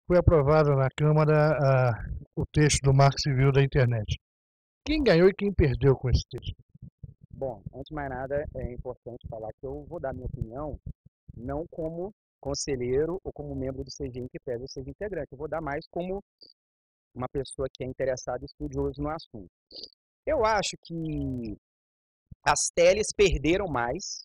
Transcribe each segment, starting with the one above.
Foi aprovado na Câmara o texto do Marco Civil da Internet. Quem ganhou e quem perdeu com esse texto? Bom, antes de mais nada, é importante falar que eu vou dar minha opinião não como conselheiro ou como membro do CGI que pede eu seja integrante. Eu vou dar mais como uma pessoa que é interessada e estudioso no assunto. Eu acho que as teles perderam mais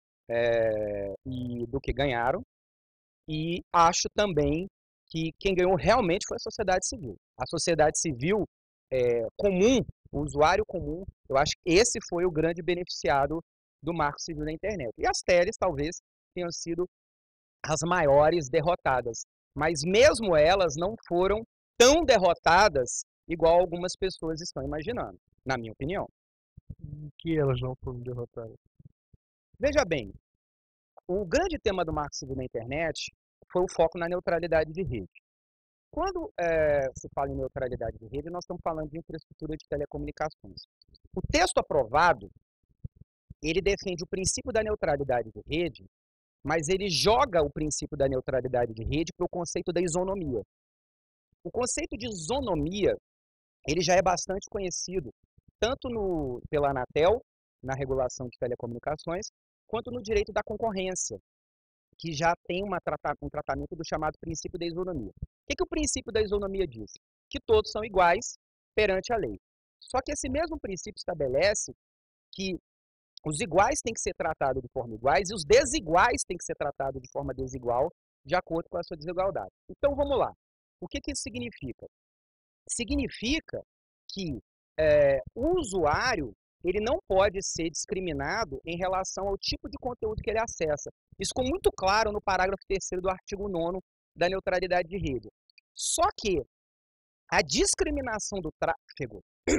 do que ganharam, e acho também que quem ganhou realmente foi a sociedade civil. A sociedade civil comum, o usuário comum, eu acho que esse foi o grande beneficiado do Marco Civil da internet. E as teles talvez tenham sido as maiores derrotadas, mas mesmo elas não foram tão derrotadas igual algumas pessoas estão imaginando, na minha opinião. Em que elas não foram derrotadas? Veja bem, o grande tema do Marco Civil na internet foi o foco na neutralidade de rede. Quando se fala em neutralidade de rede, nós estamos falando de infraestrutura de telecomunicações. O texto aprovado, ele defende o princípio da neutralidade de rede, mas ele joga o princípio da neutralidade de rede para o conceito da isonomia. O conceito de isonomia, ele já é bastante conhecido, tanto pela Anatel, na regulação de telecomunicações, quanto no direito da concorrência, que já tem um tratamento do chamado princípio da isonomia. O que o princípio da isonomia diz? Que todos são iguais perante a lei. Só que esse mesmo princípio estabelece que os iguais têm que ser tratados de forma iguais e os desiguais têm que ser tratados de forma desigual, de acordo com a sua desigualdade. Então, vamos lá. O que isso significa? Significa que o usuário ele não pode ser discriminado em relação ao tipo de conteúdo que ele acessa. Isso ficou muito claro no parágrafo 3º do artigo 9º da neutralidade de rede. Só que a discriminação do tráfego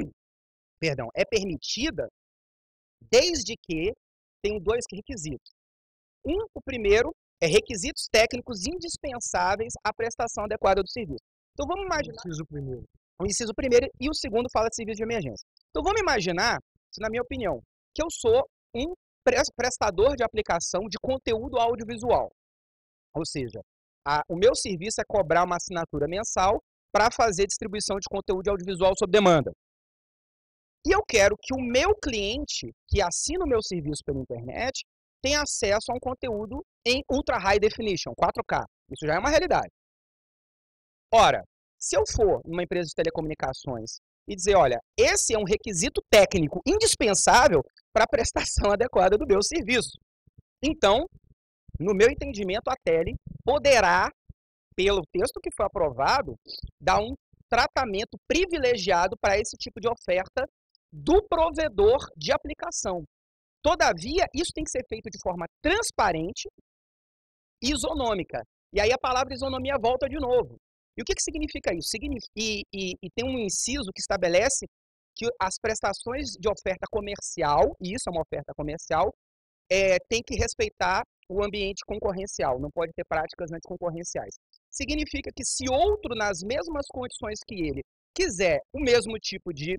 é permitida desde que tem dois requisitos. O primeiro é requisitos técnicos indispensáveis à prestação adequada do serviço. Então vamos imaginar... O inciso primeiro e o segundo fala de serviço de emergência. Então vamos imaginar, na minha opinião, que eu sou um prestador de aplicação de conteúdo audiovisual. Ou seja, o meu serviço é cobrar uma assinatura mensal para fazer distribuição de conteúdo audiovisual sob demanda. E eu quero que o meu cliente, que assina o meu serviço pela internet, tenha acesso a um conteúdo em Ultra High Definition, 4K. Isso já é uma realidade. Ora, se eu for numa empresa de telecomunicações e dizer, olha, esse é um requisito técnico indispensável para a prestação adequada do meu serviço. Então, no meu entendimento, a Tele poderá, pelo texto que foi aprovado, dar um tratamento privilegiado para esse tipo de oferta do provedor de aplicação. Todavia, isso tem que ser feito de forma transparente e isonômica. E aí a palavra isonomia volta de novo. E o que significa isso? E tem um inciso que estabelece que as prestações de oferta comercial, e isso é uma oferta comercial, tem que respeitar o ambiente concorrencial, não pode ter práticas anticoncorrenciais. Significa que se outro, nas mesmas condições que ele, quiser o mesmo tipo de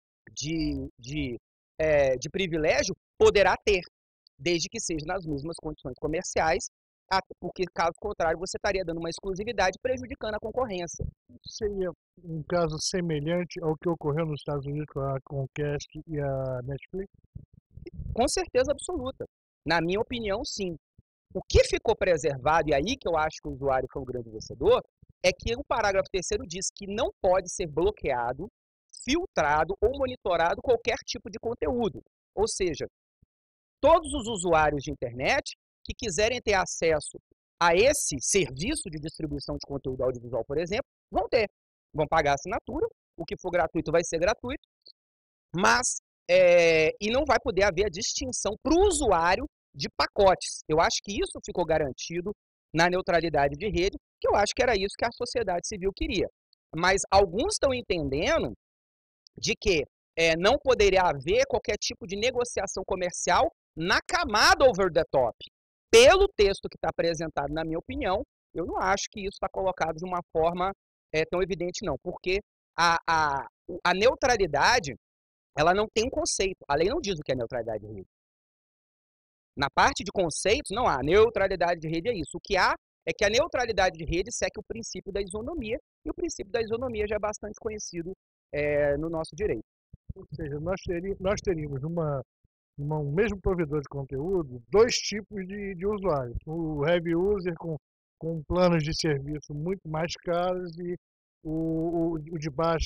privilégio, poderá ter, desde que seja nas mesmas condições comerciais, porque, caso contrário, você estaria dando uma exclusividade prejudicando a concorrência. Seria um caso semelhante ao que ocorreu nos Estados Unidos com a Comcast e a Netflix? Com certeza absoluta. Na minha opinião, sim. O que ficou preservado, e aí que eu acho que o usuário foi um grande vencedor, é que o parágrafo 3º diz que não pode ser bloqueado, filtrado ou monitorado qualquer tipo de conteúdo. Ou seja, todos os usuários de internet que quiserem ter acesso a esse serviço de distribuição de conteúdo audiovisual, por exemplo, vão ter. Vão pagar a assinatura, o que for gratuito vai ser gratuito, mas e não vai poder haver a distinção para o usuário de pacotes. Eu acho que isso ficou garantido na neutralidade de rede, que eu acho que era isso que a sociedade civil queria. Mas alguns estão entendendo de que não poderia haver qualquer tipo de negociação comercial na camada over the top. Pelo texto que está apresentado, na minha opinião, eu não acho que isso está colocado de uma forma tão evidente, não. Porque a neutralidade, ela não tem um conceito. A lei não diz o que é neutralidade de rede. Na parte de conceitos, não há. Neutralidade de rede é isso. O que há é que a neutralidade de rede segue o princípio da isonomia, e o princípio da isonomia já é bastante conhecido no nosso direito. Ou seja, nós teríamos um mesmo provedor de conteúdo, dois tipos de usuários. O heavy user com planos de serviço muito mais caros e o de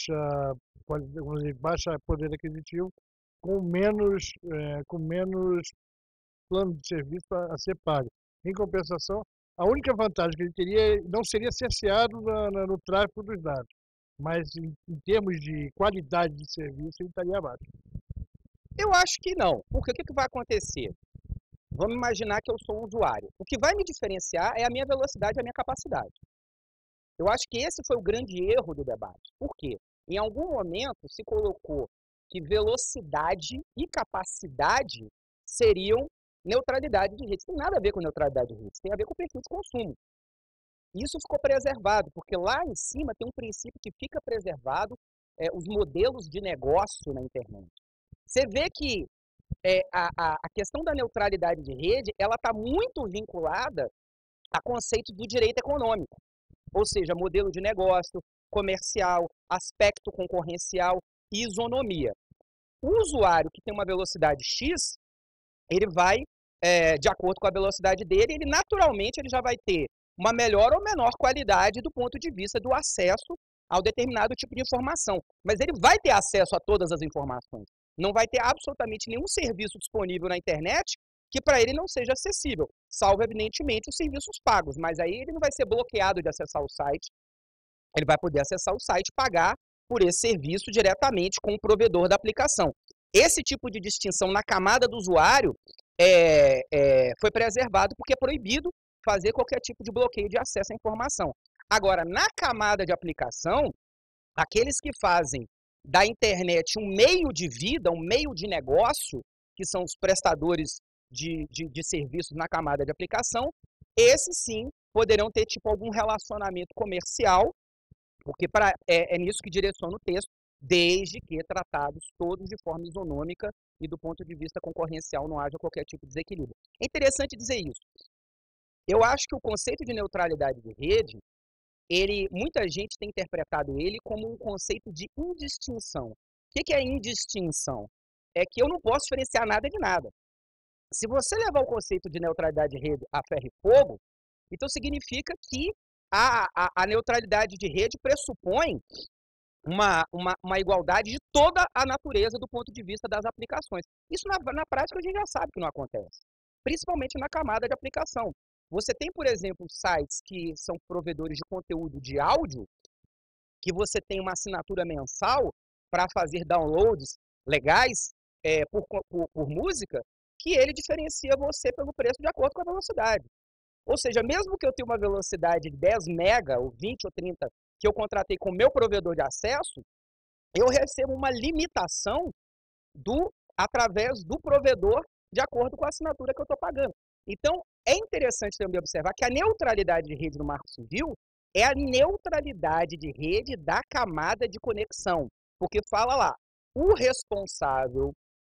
baixa poder aquisitivo com menos plano de serviço a ser pago. Em compensação, a única vantagem que ele teria não seria cerceado no tráfego dos dados, mas em termos de qualidade de serviço ele estaria abaixo. Eu acho que não, porque o que vai acontecer? Vamos imaginar que eu sou um usuário. O que vai me diferenciar é a minha velocidade e a minha capacidade. Eu acho que esse foi o grande erro do debate. Por quê? Em algum momento se colocou que velocidade e capacidade seriam neutralidade de rede. Isso tem nada a ver com neutralidade de rede, tem a ver com o perfil de consumo. Isso ficou preservado, porque lá em cima tem um princípio que fica preservado, os modelos de negócio na internet. Você vê que a questão da neutralidade de rede, ela está muito vinculada a conceito do direito econômico, ou seja, modelo de negócio, comercial, aspecto concorrencial e isonomia. O usuário que tem uma velocidade X, ele vai, de acordo com a velocidade dele, ele naturalmente ele já vai ter uma melhor ou menor qualidade do ponto de vista do acesso ao determinado tipo de informação. Mas ele vai ter acesso a todas as informações. Não vai ter absolutamente nenhum serviço disponível na internet que para ele não seja acessível, salvo, evidentemente, os serviços pagos. Mas aí ele não vai ser bloqueado de acessar o site, ele vai poder acessar o site e pagar por esse serviço diretamente com o provedor da aplicação. Esse tipo de distinção na camada do usuário foi preservado porque é proibido fazer qualquer tipo de bloqueio de acesso à informação. Agora, na camada de aplicação, aqueles que fazem da internet um meio de vida, um meio de negócio, que são os prestadores de serviços na camada de aplicação, esses sim poderão ter tipo algum relacionamento comercial, porque é nisso que direciona o texto, desde que tratados todos de forma isonômica e do ponto de vista concorrencial não haja qualquer tipo de desequilíbrio. É interessante dizer isso. Eu acho que o conceito de neutralidade de rede, muita gente tem interpretado ele como um conceito de indistinção. O que é indistinção? É que eu não posso diferenciar nada de nada. Se você levar o conceito de neutralidade de rede a ferro e fogo, então significa que a neutralidade de rede pressupõe uma igualdade de toda a natureza do ponto de vista das aplicações. Isso na prática a gente já sabe que não acontece, principalmente na camada de aplicação. Você tem, por exemplo, sites que são provedores de conteúdo de áudio, que você tem uma assinatura mensal para fazer downloads legais por música, que ele diferencia você pelo preço de acordo com a velocidade. Ou seja, mesmo que eu tenha uma velocidade de 10 mega, ou 20 ou 30, que eu contratei com o meu provedor de acesso, eu recebo uma limitação através do provedor de acordo com a assinatura que eu estou pagando. Então, é interessante também observar que a neutralidade de rede no Marco Civil é a neutralidade de rede da camada de conexão. Porque fala lá, o responsável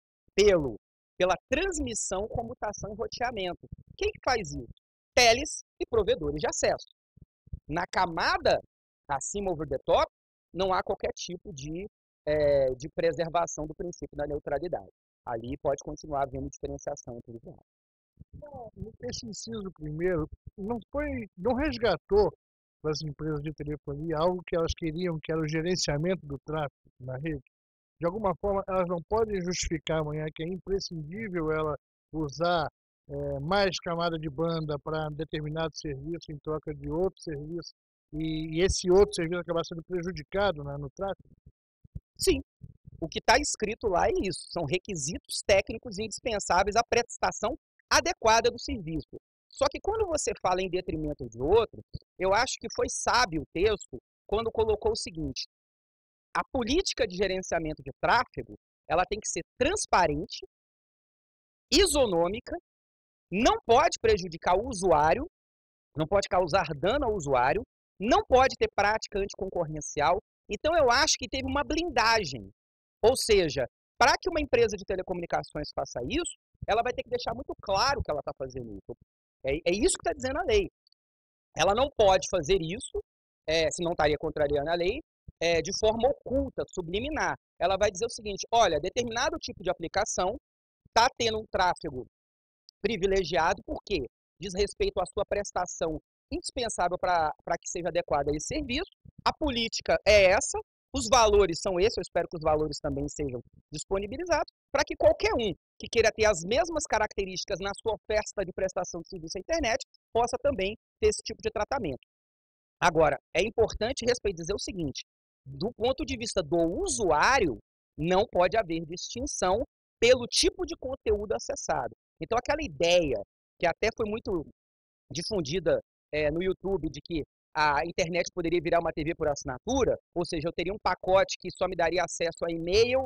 pela transmissão, comutação e roteamento. Quem que faz isso? Teles e provedores de acesso. Na camada acima over the top, não há qualquer tipo de preservação do princípio da neutralidade. Ali pode continuar havendo diferenciação entre os lados. Esse inciso primeiro não resgatou para as empresas de telefonia algo que elas queriam, que era o gerenciamento do tráfego na rede. De alguma forma, elas não podem justificar amanhã que é imprescindível ela usar mais camada de banda para determinado serviço em troca de outro serviço e esse outro serviço acabar sendo prejudicado, né, no tráfego? Sim. O que está escrito lá é isso. São requisitos técnicos indispensáveis à prestação adequada do serviço. Só que quando você fala em detrimento de outro, eu acho que foi sábio o texto quando colocou o seguinte: a política de gerenciamento de tráfego, ela tem que ser transparente, isonômica, não pode prejudicar o usuário, não pode causar dano ao usuário, não pode ter prática anticoncorrencial. Então, eu acho que teve uma blindagem. Ou seja, para que uma empresa de telecomunicações faça isso, ela vai ter que deixar muito claro que ela está fazendo isso. É isso que está dizendo a lei. ela não pode fazer isso, se não estaria contrariando a lei, de forma oculta, subliminar. Ela vai dizer o seguinte: olha, determinado tipo de aplicação está tendo um tráfego privilegiado, porque diz respeito à sua prestação indispensável para que seja adequada a esse serviço. A política é essa, os valores são esses, eu espero que os valores também sejam disponibilizados, para que qualquer um que queira ter as mesmas características na sua oferta de prestação de serviço à internet possa também ter esse tipo de tratamento. Agora, é importante dizer o seguinte: do ponto de vista do usuário, não pode haver distinção pelo tipo de conteúdo acessado. Então, aquela ideia que até foi muito difundida no YouTube de que a internet poderia virar uma TV por assinatura, ou seja, eu teria um pacote que só me daria acesso a e-mail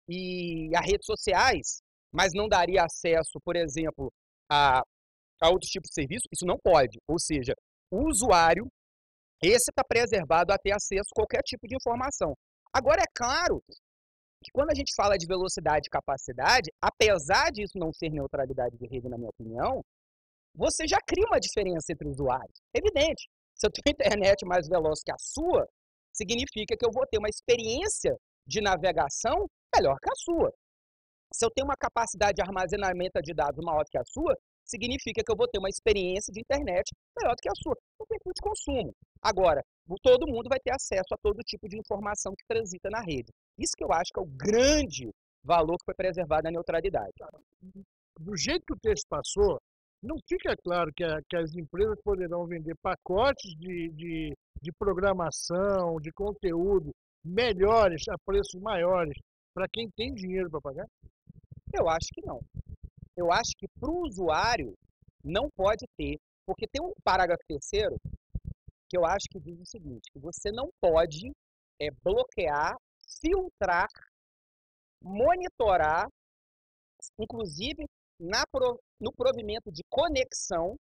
e a redes sociais, mas não daria acesso, por exemplo, a outros tipos de serviço. Isso não pode. Ou seja, o usuário, esse está preservado a ter acesso a qualquer tipo de informação. Agora, é claro que quando a gente fala de velocidade e capacidade, apesar disso não ser neutralidade de rede, na minha opinião, você já cria uma diferença entre usuários. Evidente. Se eu tenho internet mais veloz que a sua, significa que eu vou ter uma experiência de navegação melhor que a sua. Se eu tenho uma capacidade de armazenamento de dados maior que a sua, significa que eu vou ter uma experiência de internet melhor do que a sua. No tempo de consumo. Agora, todo mundo vai ter acesso a todo tipo de informação que transita na rede. Isso que eu acho que é o grande valor que foi preservado na neutralidade. Do jeito que o texto passou, não fica claro que as empresas poderão vender pacotes de programação, de conteúdo melhores, a preços maiores, para quem tem dinheiro para pagar? Eu acho que não. Eu acho que para o usuário não pode ter, porque tem um parágrafo terceiro que eu acho que diz o seguinte: que você não pode bloquear, filtrar, monitorar, inclusive no provimento de conexão.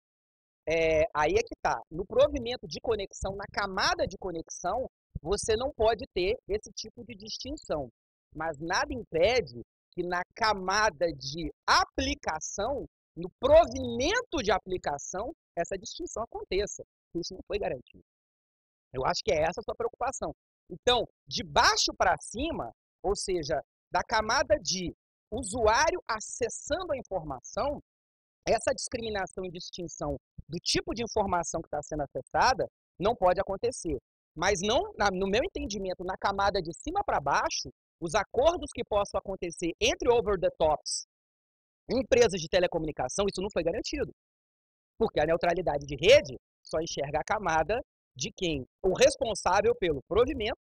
Aí é que está. No provimento de conexão, na camada de conexão, você não pode ter esse tipo de distinção. Mas nada impede que na camada de aplicação, no provimento de aplicação, essa distinção aconteça. Isso não foi garantido. Eu acho que é essa a sua preocupação. Então, de baixo para cima, ou seja, da camada de usuário acessando a informação, essa discriminação e distinção do tipo de informação que está sendo acessada não pode acontecer. Mas não, no meu entendimento, na camada de cima para baixo, os acordos que possam acontecer entre over-the-tops e empresas de telecomunicação, isso não foi garantido. Porque a neutralidade de rede só enxerga a camada de quem? O responsável pelo provimento,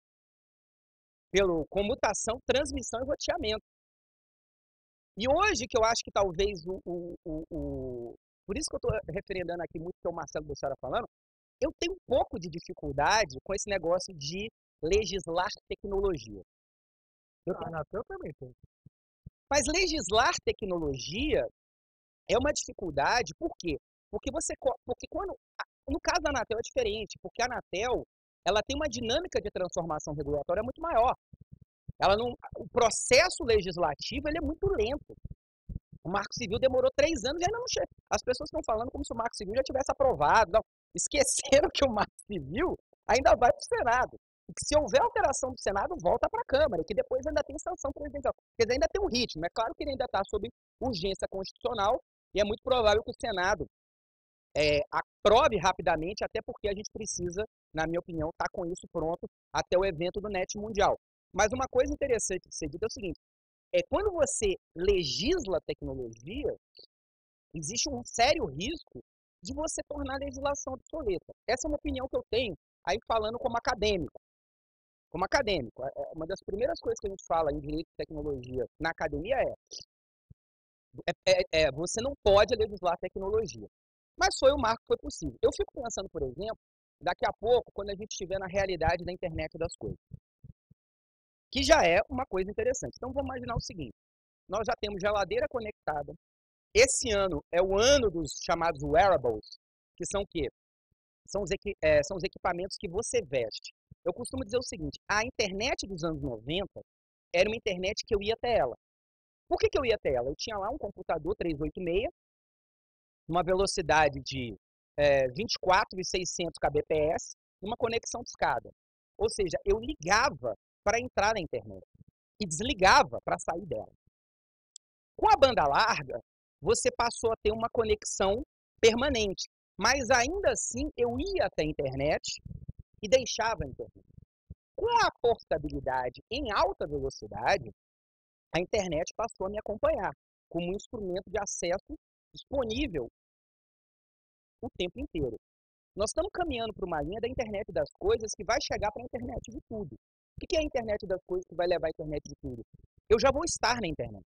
pela comutação, transmissão e roteamento. E hoje, que eu acho que talvez por isso que eu estou referendando aqui muito o que o Marcelo Bolsonaro falando, eu tenho um pouco de dificuldade com esse negócio de legislar tecnologia. A Anatel também tem. Mas legislar tecnologia é uma dificuldade, por quê? Porque quando, no caso da Anatel é diferente, porque a Anatel, ela tem uma dinâmica de transformação regulatória muito maior. O processo legislativo ele é muito lento. O Marco Civil demorou 3 anos e ainda não chega. As pessoas estão falando como se o Marco Civil já tivesse aprovado. Não. Esqueceram que o Marco Civil ainda vai para o Senado. E que se houver alteração do Senado, volta para a Câmara, que depois ainda tem sanção presidencial. Quer dizer, ainda tem um ritmo. É claro que ele ainda está sob urgência constitucional e é muito provável que o Senado aprove rapidamente, até porque a gente precisa, na minha opinião, estar com isso pronto até o evento do NET Mundial. Mas uma coisa interessante de ser dita é o seguinte: quando você legisla a tecnologia, existe um sério risco de você tornar a legislação obsoleta. Essa é uma opinião que eu tenho, aí falando como acadêmico. Como acadêmico, uma das primeiras coisas que a gente fala em direito de tecnologia na academia você não pode legislar a tecnologia. Mas foi o marco que foi possível. Eu fico pensando, por exemplo, daqui a pouco, quando a gente estiver na realidade da internet das coisas, que já é uma coisa interessante. Então, vamos imaginar o seguinte: nós já temos geladeira conectada. Esse ano é o ano dos chamados wearables, que são o quê? São os equipamentos que você veste. Eu costumo dizer o seguinte: a internet dos anos 90 era uma internet que eu ia até ela. Por que eu ia até ela? Eu tinha lá um computador 386, uma velocidade de 24.600 kbps, uma conexão discada. Ou seja, eu ligava para entrar na internet e desligava para sair dela. Com a banda larga, você passou a ter uma conexão permanente, mas ainda assim eu ia até a internet e deixava a internet. Com a portabilidade em alta velocidade, a internet passou a me acompanhar como um instrumento de acesso disponível o tempo inteiro. Nós estamos caminhando para uma linha da internet das coisas que vai chegar para a internet de tudo. O que é a internet das coisas que vai levar a internet de tudo? Eu já vou estar na internet.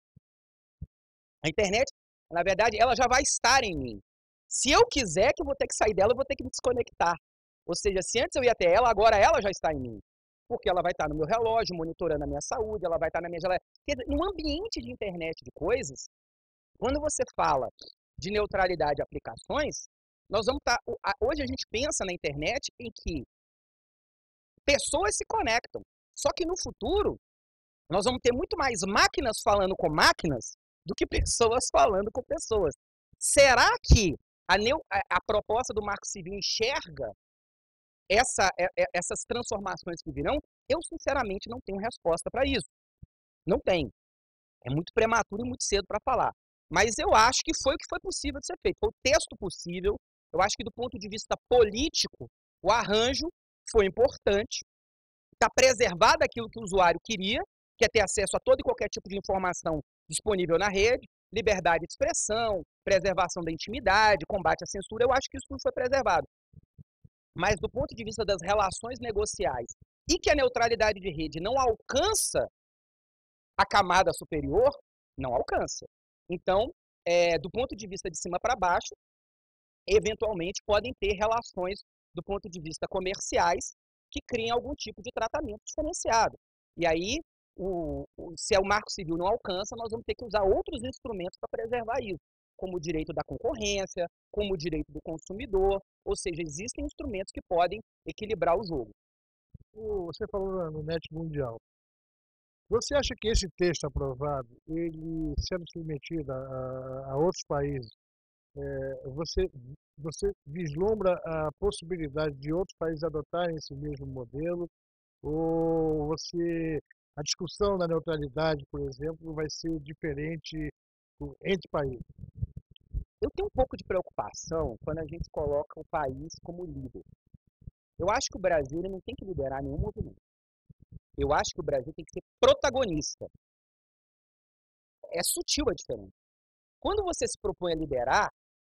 A internet, na verdade, ela já vai estar em mim. Se eu quiser que eu vou ter que sair dela, eu vou ter que me desconectar. Ou seja, se antes eu ia até ela, agora ela já está em mim. Porque ela vai estar no meu relógio, monitorando a minha saúde, ela vai estar na minha geladeira. No ambiente de internet de coisas, quando você fala de neutralidade de aplicações, nós vamos estar. Hoje a gente pensa na internet em que pessoas se conectam. Só que no futuro, nós vamos ter muito mais máquinas falando com máquinas do que pessoas falando com pessoas. Será que a proposta do Marco Civil enxerga essas transformações que virão? Eu, sinceramente, não tenho resposta para isso. Não tem. É muito prematuro e muito cedo para falar. Mas eu acho que foi o que foi possível de ser feito. Foi o texto possível. Eu acho que, do ponto de vista político, o arranjo foi importante. Está preservado aquilo que o usuário queria, que é ter acesso a todo e qualquer tipo de informação disponível na rede, liberdade de expressão, preservação da intimidade, combate à censura. Eu acho que isso tudo foi preservado. Mas, do ponto de vista das relações negociais, e que a neutralidade de rede não alcança a camada superior, não alcança. Então, do ponto de vista de cima para baixo, eventualmente podem ter relações do ponto de vista comerciais que criem algum tipo de tratamento diferenciado. E aí, se o Marco Civil não alcança, nós vamos ter que usar outros instrumentos para preservar isso, como o direito da concorrência, como o direito do consumidor, ou seja, existem instrumentos que podem equilibrar o jogo. Você falou no Net Mundial. Você acha que esse texto aprovado, ele sendo submetido a outros países, você vislumbra a possibilidade de outros países adotarem esse mesmo modelo? Ou a discussão da neutralidade, por exemplo, vai ser diferente entre países? Eu tenho um pouco de preocupação quando a gente coloca o país como líder. Eu acho que o Brasil ele não tem que liderar nenhum movimento. Eu acho que o Brasil tem que ser protagonista. É sutil a diferença. Quando você se propõe a liderar,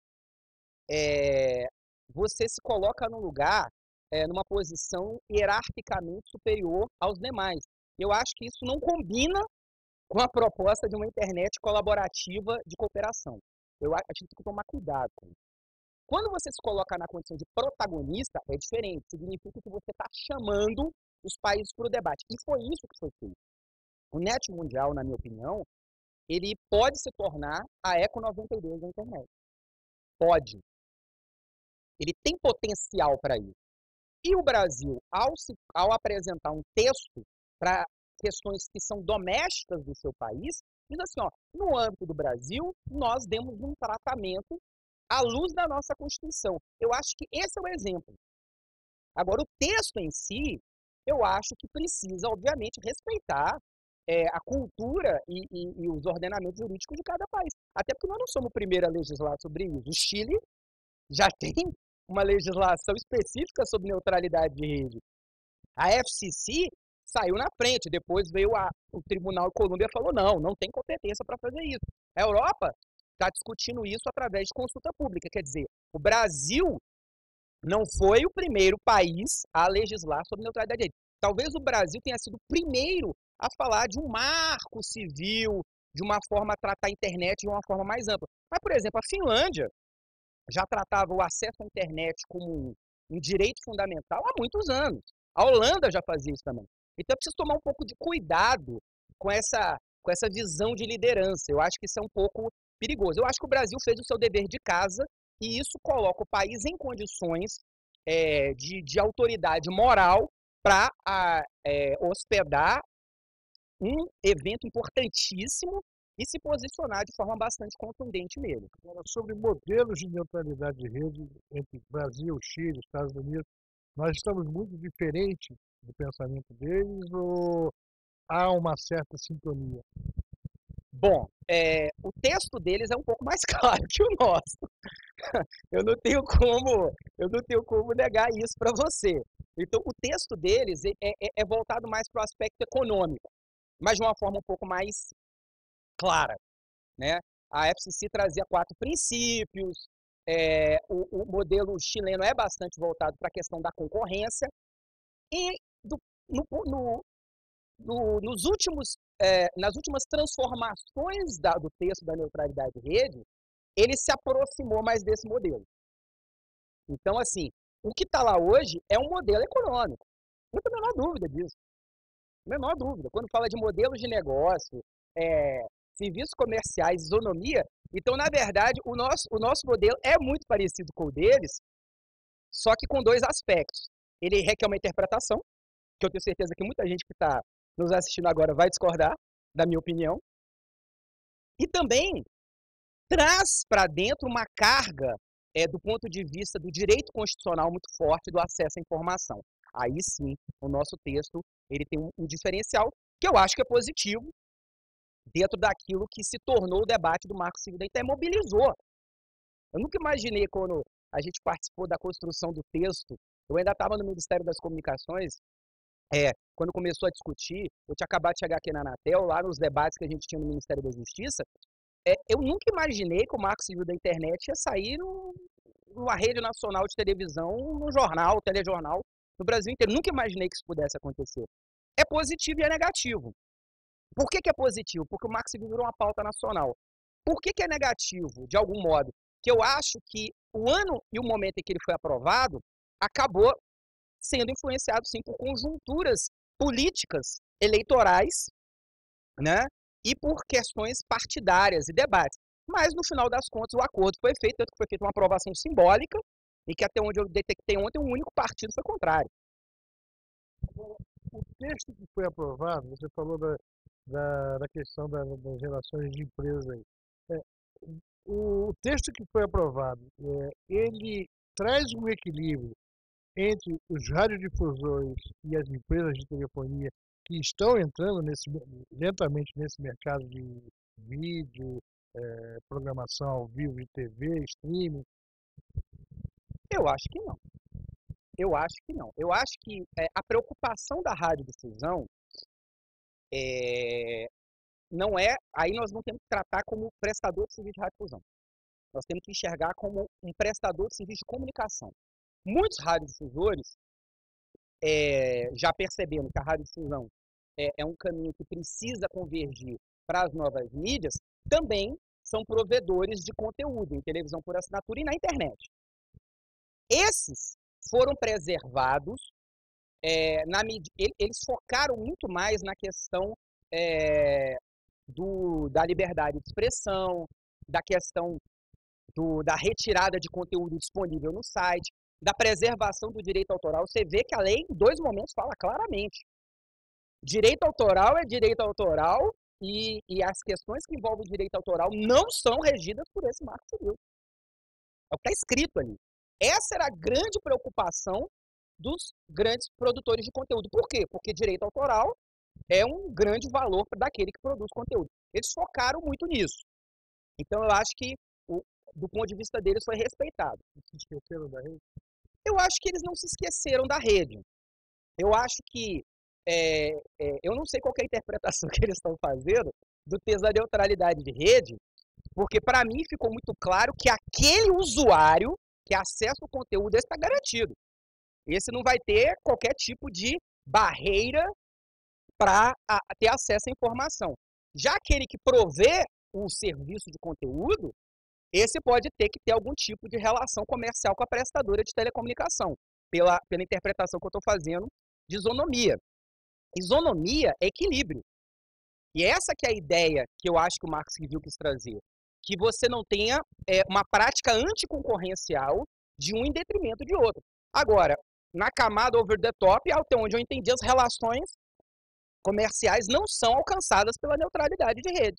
você se coloca num lugar, numa posição hierarquicamente superior aos demais. Eu acho que isso não combina com a proposta de uma internet colaborativa de cooperação. A gente tem que tomar cuidado com isso. Quando você se coloca na condição de protagonista, é diferente. Significa que você está chamando os países para o debate. E foi isso que foi feito. O Net Mundial, na minha opinião, ele pode se tornar a Eco 92 da internet. Pode. Ele tem potencial para isso. E o Brasil, ao apresentar um texto para questões que são domésticas do seu país, diz assim, ó, no âmbito do Brasil, nós demos um tratamento à luz da nossa Constituição. Eu acho que esse é o exemplo. Agora, o texto em si, eu acho que precisa, obviamente, respeitar a cultura e os ordenamentos jurídicos de cada país. Até porque nós não somos o primeiro a legislar sobre isso. O Chile já tem uma legislação específica sobre neutralidade de rede. A FCC saiu na frente, depois veio o Tribunal de Colômbia e falou não tem competência para fazer isso. A Europa está discutindo isso através de consulta pública, quer dizer, o Brasil não foi o primeiro país a legislar sobre neutralidade de rede. Talvez o Brasil tenha sido o primeiro a falar de um marco civil, de uma forma a tratar a internet de uma forma mais ampla. Mas, por exemplo, a Finlândia já tratava o acesso à internet como um direito fundamental há muitos anos. A Holanda já fazia isso também. Então, é preciso tomar um pouco de cuidado com essa visão de liderança. Eu acho que isso é um pouco perigoso. Eu acho que o Brasil fez o seu dever de casa e isso coloca o país em condições de autoridade moral para hospedar um evento importantíssimo e se posicionar de forma bastante contundente nele. Agora, sobre modelos de neutralidade de rede entre Brasil, Chile, Estados Unidos, nós estamos muito diferentes do pensamento deles ou há uma certa sintonia? Bom, o texto deles é um pouco mais claro que o nosso. Eu não tenho como negar isso para você. Então, o texto deles é voltado mais para o aspecto econômico, mas de uma forma um pouco mais clara, né? A FCC trazia 4 princípios, o modelo chileno é bastante voltado para a questão da concorrência, e do, no, no, no, nos últimos, nas últimas transformações do texto da neutralidade de rede, ele se aproximou mais desse modelo. Então, assim, o que está lá hoje é um modelo econômico. Não tenho a menor dúvida disso. Menor dúvida. Quando fala de modelos de negócio, serviços comerciais, isonomia, então, na verdade, o nosso modelo é muito parecido com o deles, só que com 2 aspectos. Ele requer uma interpretação, que eu tenho certeza que muita gente que está nos assistindo agora vai discordar da minha opinião, e também traz para dentro uma carga do ponto de vista do direito constitucional muito forte do acesso à informação. Aí sim, o nosso texto ele tem um diferencial que eu acho que é positivo dentro daquilo que se tornou o debate do Marco Civil da Internet, mobilizou. Eu nunca imaginei quando a gente participou da construção do texto, eu ainda estava no Ministério das Comunicações, quando começou a discutir, eu tinha acabado de chegar aqui na Anatel, lá nos debates que a gente tinha no Ministério da Justiça, eu nunca imaginei que o Marco Civil da Internet ia sair numa rede nacional de televisão, num jornal, telejornal, no Brasil inteiro. Nunca imaginei que isso pudesse acontecer. É positivo e é negativo. Por que é positivo? Porque o Marco Civil virou uma pauta nacional. Por que é negativo, de algum modo? Que eu acho que o ano e o momento em que ele foi aprovado acabou sendo influenciado, sim, por conjunturas políticas eleitorais, né? E por questões partidárias e debates. Mas, no final das contas, o acordo foi feito, tanto que foi feita uma aprovação simbólica, e que até onde eu detectei ontem, um único partido foi contrário. O texto que foi aprovado, você falou da questão das relações de empresa aí. O texto que foi aprovado, ele traz um equilíbrio entre os radiodifusores e as empresas de telefonia que estão entrando lentamente nesse mercado de vídeo, programação ao vivo de TV, streaming? Eu acho que não. Eu acho que não. Eu acho que a preocupação da radiodifusão não é... Aí nós não temos que tratar como prestador de serviço de radiodifusão. Nós temos que enxergar como um prestador de serviço de comunicação. Muitos radiodifusores, já percebendo que a radiodifusão é um caminho que precisa convergir para as novas mídias, também são provedores de conteúdo em televisão por assinatura e na internet. Esses foram preservados, eles focaram muito mais na questão da liberdade de expressão, da questão da retirada de conteúdo disponível no site, da preservação do direito autoral. Você vê que a lei, em 2 momentos, fala claramente. Direito autoral é direito autoral e as questões que envolvem o direito autoral não são regidas por esse Marco Civil. É o que está escrito ali. Essa era a grande preocupação dos grandes produtores de conteúdo. Por quê? Porque direito autoral é um grande valor daquele que produz conteúdo. Eles focaram muito nisso. Então, eu acho que, do ponto de vista deles, foi respeitado. Se esqueceram da rede? Eu acho que eles não se esqueceram da rede. Eu acho que... eu não sei qual é a interpretação que eles estão fazendo do texto da neutralidade de rede, porque, para mim, ficou muito claro que aquele usuário que acessa o conteúdo está garantido. Esse não vai ter qualquer tipo de barreira para ter acesso à informação. Já aquele que provê um serviço de conteúdo, esse pode ter que ter algum tipo de relação comercial com a prestadora de telecomunicação, pela interpretação que eu estou fazendo de isonomia. Isonomia é equilíbrio. E essa que é a ideia que eu acho que o Marco Civil quis trazer. Que você não tenha uma prática anticoncorrencial de um em detrimento de outro. Agora, na camada over the top, até onde eu entendi, as relações comerciais não são alcançadas pela neutralidade de rede.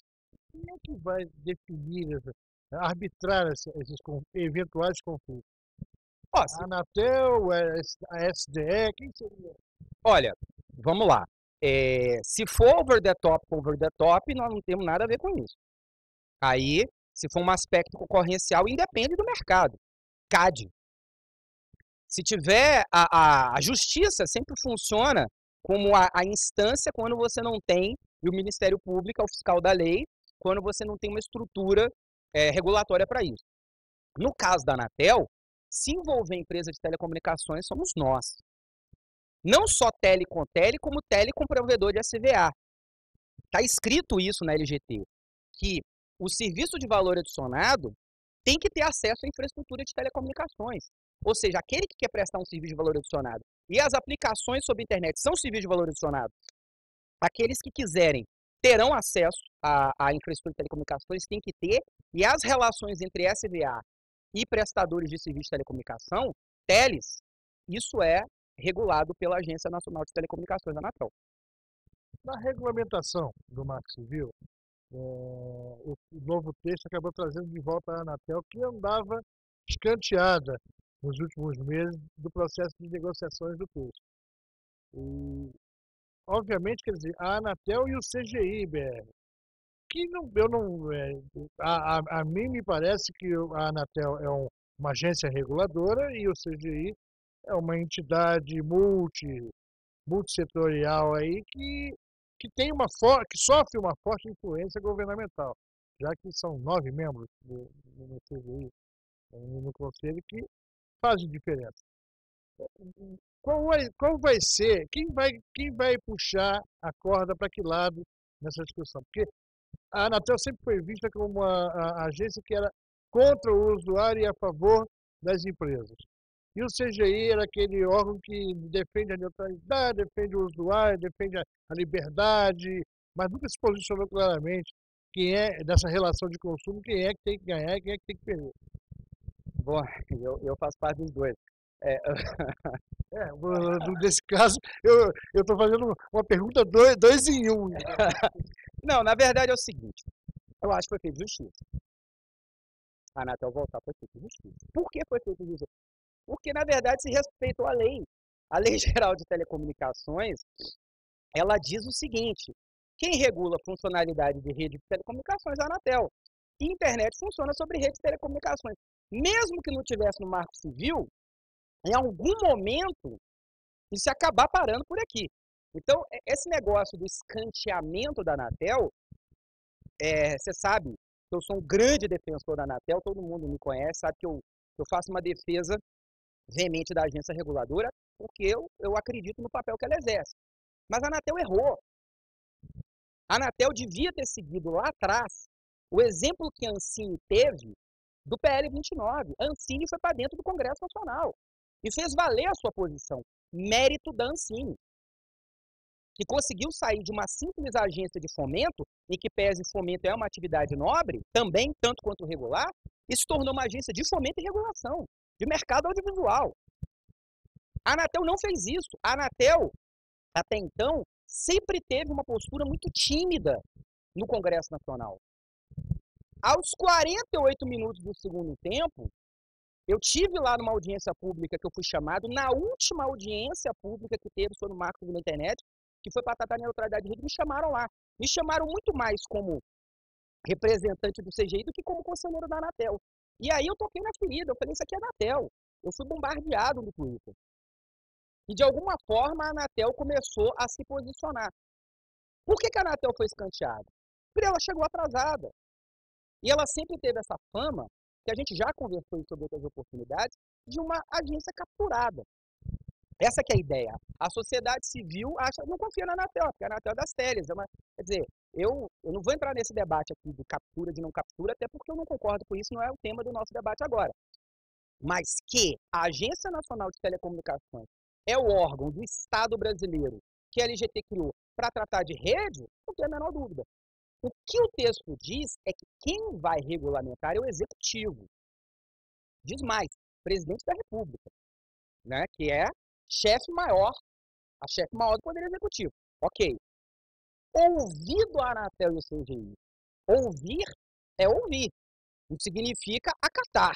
Quem é que vai definir, arbitrar esses eventuais conflitos? Ó, A Anatel, a SDE, quem seria? olha, vamos lá. Se for over the top, nós não temos nada a ver com isso. Aí, se for um aspecto concorrencial, independe do mercado. CAD. Se tiver a justiça sempre funciona como a instância quando você não tem, e o Ministério Público é o fiscal da lei, quando você não tem uma estrutura regulatória para isso. No caso da Anatel, se envolver empresa de telecomunicações somos nós. Não só tele com tele, como tele com provedor de SVA. Está escrito isso na LGT, que o serviço de valor adicionado tem que ter acesso à infraestrutura de telecomunicações. Ou seja, aquele que quer prestar um serviço de valor adicionado e as aplicações sobre a internet são serviços de valor adicionado, aqueles que quiserem terão acesso à infraestrutura de telecomunicações, tem que ter, e as relações entre SVA e prestadores de serviço de telecomunicação, teles, isso é regulado pela Agência Nacional de Telecomunicações, a Anatel. Na regulamentação do Marco Civil, o novo texto acabou trazendo de volta a Anatel, que andava escanteada nos últimos meses do processo de negociações do texto. E, obviamente, quer dizer, a Anatel e o CGI, BR, que não, eu não, a mim me parece que a Anatel é uma agência reguladora e o CGI é uma entidade multissetorial aí que tem que sofre uma forte influência governamental, já que são 9 membros no CGI, no conselho, que fazem diferença. Qual vai ser, quem vai puxar a corda para que lado nessa discussão? Porque a Anatel sempre foi vista como uma agência que era contra o usuário e a favor das empresas. E o CGI era aquele órgão que defende a neutralidade, defende o usuário, defende a liberdade, mas nunca se posicionou claramente quem é dessa relação de consumo, quem é que tem que ganhar e quem é que tem que perder. Bom, eu faço parte dos dois. Nesse caso, eu estou fazendo uma pergunta dois em um. Não, na verdade é o seguinte, eu acho que foi feito justiça. A Anatel voltar foi feito justiça. Por que foi feito justiça? Porque, na verdade, se respeitou a lei. A Lei Geral de Telecomunicações, ela diz o seguinte, quem regula a funcionalidade de rede de telecomunicações é a Anatel. E a internet funciona sobre rede de telecomunicações. Mesmo que não tivesse no Marco Civil, em algum momento, isso ia acabar parando por aqui. Então, esse negócio do escanteamento da Anatel, você sabe que eu sou um grande defensor da Anatel, todo mundo me conhece, sabe que eu faço uma defesa veemente da agência reguladora, porque eu acredito no papel que ela exerce. Mas a Anatel errou. A Anatel devia ter seguido lá atrás o exemplo que a Ancine teve do PL 29. A Ancine foi para dentro do Congresso Nacional e fez valer a sua posição. Mérito da Ancine, que conseguiu sair de uma simples agência de fomento, e que pese fomento é uma atividade nobre, também, tanto quanto regular, e se tornou uma agência de fomento e regulação, de mercado audiovisual. A Anatel não fez isso. A Anatel, até então, sempre teve uma postura muito tímida no Congresso Nacional. Aos 48 minutos do segundo tempo, eu tive lá numa audiência pública que eu fui chamado, na última audiência pública que teve sobre o Marco Civil na internet, que foi para tratar a neutralidade de rede, me chamaram lá. Me chamaram muito mais como representante do CGI do que como conselheiro da Anatel. E aí eu toquei na ferida, eu falei, isso aqui é Anatel. Eu fui bombardeado no Twitter. E de alguma forma a Anatel começou a se posicionar. Por que a Anatel foi escanteada? Porque ela chegou atrasada. E ela sempre teve essa fama, que a gente já conversou sobre outras oportunidades, de uma agência capturada. Essa que é a ideia. A sociedade civil não confia na Anatel, porque a Anatel é das teles. Quer dizer, eu não vou entrar nesse debate aqui de captura, de não captura, até porque eu não concordo com isso, não é o tema do nosso debate agora. Mas que a Agência Nacional de Telecomunicações é o órgão do Estado brasileiro que a LGT criou para tratar de rede, não tem a menor dúvida. O que o texto diz é que quem vai regulamentar é o Executivo. Diz mais, Presidente da República, né, que é a chefe maior do Poder Executivo. Ok. Ouvido a Anatel e o CGI, Ouvir é ouvir, não significa acatar.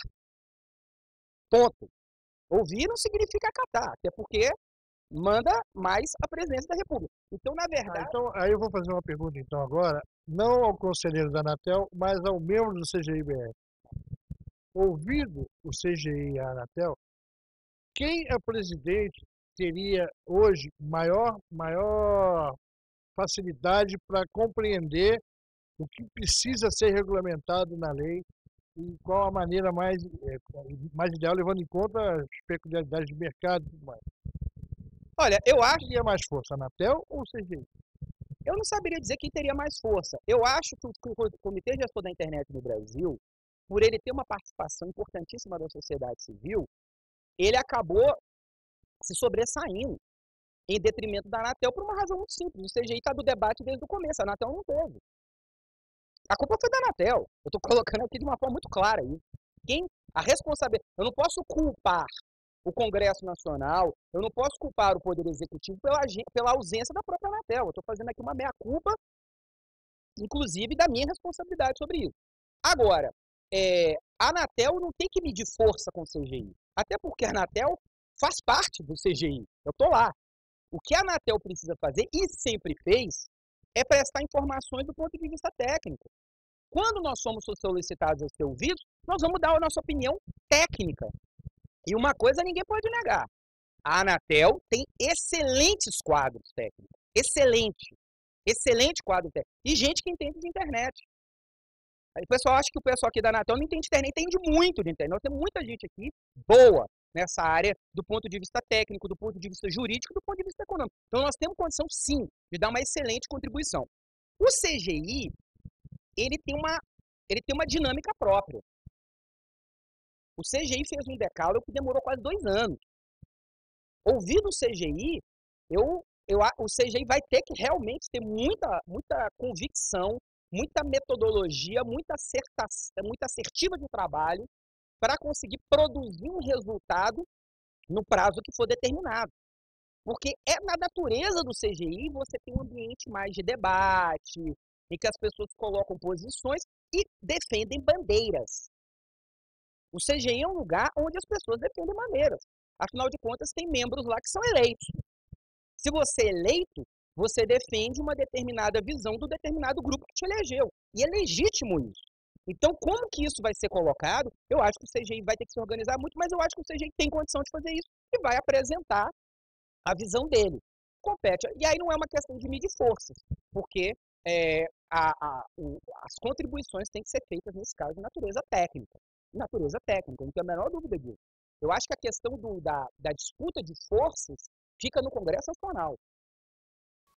Ponto. Ouvir não significa acatar, até porque manda mais a presidência da República. Então, na verdade... Então, aí eu vou fazer uma pergunta então agora, não ao conselheiro da Anatel, mas ao membro do CGI-BR. Ouvido o CGI e a Anatel, quem é presidente teria hoje maior facilidade para compreender o que precisa ser regulamentado na lei e qual a maneira mais ideal, levando em conta as peculiaridades de mercado e tudo mais? Olha, eu acho... Quem teria mais força, a Anatel ou o CGI? Eu não saberia dizer quem teria mais força. Eu acho que o Comitê Gestor da Internet no Brasil, por ele ter uma participação importantíssima da sociedade civil, ele acabou se sobressaindo em detrimento da Anatel por uma razão muito simples. O CGI está do debate desde o começo, a Anatel não teve. A culpa foi da Anatel. Eu estou colocando aqui de uma forma muito clara. A responsabilidade... Eu não posso culpar o Congresso Nacional, eu não posso culpar o Poder Executivo pela ausência da própria Anatel. Eu estou fazendo aqui uma meia-culpa, inclusive da minha responsabilidade sobre isso. Agora, a Anatel não tem que medir força com o CGI, até porque a Anatel faz parte do CGI. Eu estou lá. O que a Anatel precisa fazer, e sempre fez, é prestar informações do ponto de vista técnico. Quando nós somos solicitados a ser ouvidos, nós vamos dar a nossa opinião técnica. E uma coisa ninguém pode negar. A Anatel tem excelentes quadros técnicos. Excelente quadro técnico. E gente que entende de internet. Aí o pessoal acha que o pessoal aqui da Anatel não entende de internet, entende muito de internet. Nós temos muita gente aqui boa nessa área do ponto de vista técnico, do ponto de vista jurídico, do ponto de vista econômico. Então nós temos condição, sim, de dar uma excelente contribuição. O CGI, ele tem uma dinâmica própria. O CGI fez um decálogo que demorou quase 2 anos. Ouvindo o CGI, o CGI vai ter que realmente ter muita convicção, muita metodologia, muita assertiva de trabalho para conseguir produzir um resultado no prazo que for determinado. Porque é na natureza do CGI você tem um ambiente mais de debate, em que as pessoas colocam posições e defendem bandeiras. O CGI é um lugar onde as pessoas defendem bandeiras. Afinal de contas, tem membros lá que são eleitos. Se você é eleito, você defende uma determinada visão do determinado grupo que te elegeu. E é legítimo isso. Então, como que isso vai ser colocado? Eu acho que o CGI vai ter que se organizar muito, mas eu acho que o CGI tem condição de fazer isso e vai apresentar a visão dele. Compete. E aí não é uma questão de medir forças, porque as contribuições têm que ser feitas, nesse caso, de natureza técnica. Não tem a menor dúvida disso. Eu acho que a questão da disputa de forças fica no Congresso Nacional.